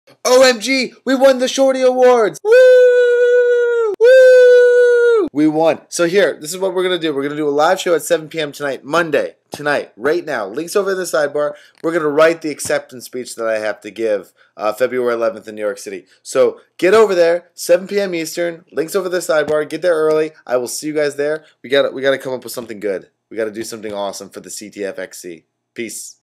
OMG, we won the Shorty Awards. Woo! Woo! We won. So here, this is what we're going to do. We're going to do a live show at 7 p.m. tonight, Monday, tonight, right now. Links over in the sidebar. We're going to write the acceptance speech that I have to give February 11th in New York City. So get over there, 7 p.m. Eastern. Links over the sidebar. Get there early. I will see you guys there. We got to come up with something good. We got to do something awesome for the CTFXC. Peace.